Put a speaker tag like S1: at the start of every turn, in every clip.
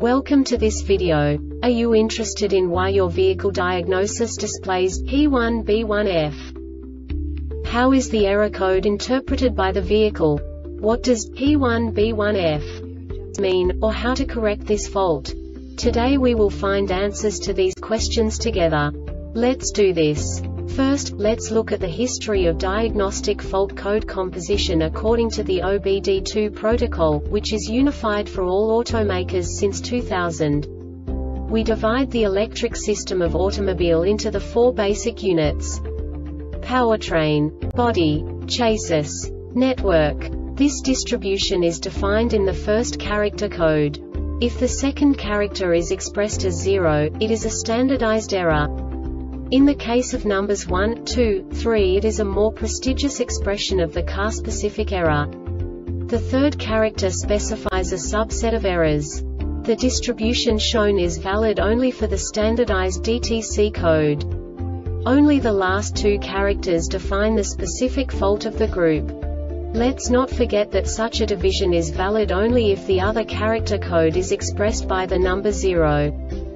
S1: Welcome to this video. Are you interested in why your vehicle diagnosis displays P1B1F? How is the error code interpreted by the vehicle? What does P1B1F mean, or how to correct this fault? Today we will find answers to these questions together. Let's do this. First, let's look at the history of diagnostic fault code composition according to the OBD2 protocol, which is unified for all automakers since 2000. We divide the electric system of automobile into the four basic units: powertrain, body, chassis, network. This distribution is defined in the first character code. If the second character is expressed as 0, it is a standardized error. In the case of numbers 1, 2, 3, it is a more prestigious expression of the car-specific error. The third character specifies a subset of errors. The distribution shown is valid only for the standardized DTC code. Only the last two characters define the specific fault of the group. Let's not forget that such a division is valid only if the other character code is expressed by the number 0.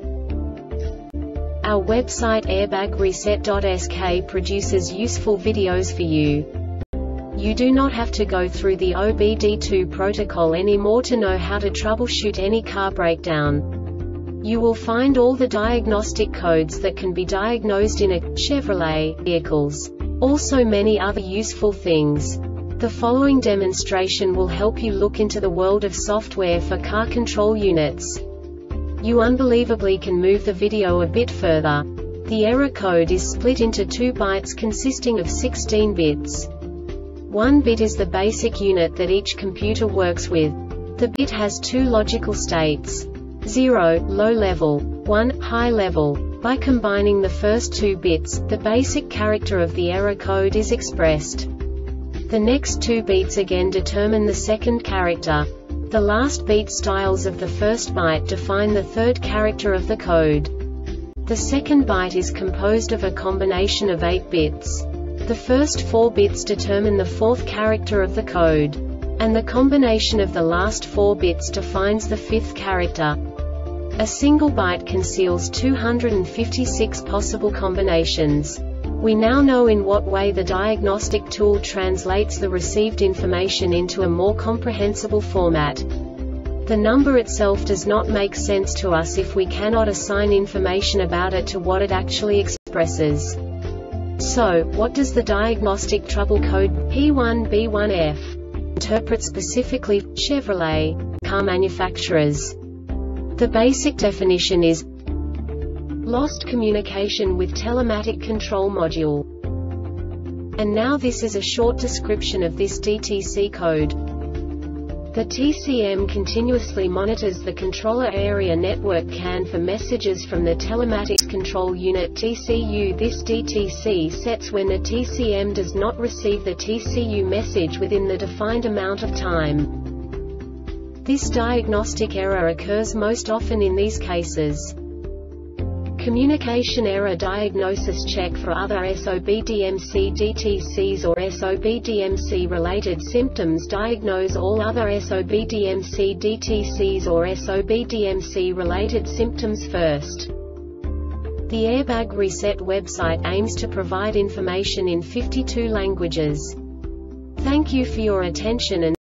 S1: Our website airbagreset.sk produces useful videos for you. You do not have to go through the OBD2 protocol anymore to know how to troubleshoot any car breakdown. You will find all the diagnostic codes that can be diagnosed in a Chevrolet vehicles. Also many other useful things. The following demonstration will help you look into the world of software for car control units. You unbelievably can move the video a bit further. The error code is split into 2 bytes consisting of 16 bits. 1 bit is the basic unit that each computer works with. The bit has 2 logical states: 0, low level, 1, high level. By combining the first 2 bits, the basic character of the error code is expressed. The next 2 beats again determine the second character. The last beat styles of the first byte define the third character of the code. The second byte is composed of a combination of 8 bits. The first 4 bits determine the fourth character of the code. And the combination of the last 4 bits defines the fifth character. A single byte conceals 256 possible combinations. We now know in what way the diagnostic tool translates the received information into a more comprehensible format. The number itself does not make sense to us if we cannot assign information about it to what it actually expresses. So, what does the diagnostic trouble code P1B1F interpret specifically for Chevrolet car manufacturers? The basic definition is lost communication with telematic control module. And now this is a short description of this DTC code. The TCM continuously monitors the controller area network CAN for messages from the telematics control unit TCU. This DTC sets when the TCM does not receive the TCU message within the defined amount of time. This diagnostic error occurs most often in these cases: communication error diagnosis check for other SOBDMC DTCs or SOBDMC related symptoms. Diagnose all other SOBDMC DTCs or SOBDMC related symptoms first. The Airbag Reset website aims to provide information in 52 languages. Thank you for your attention and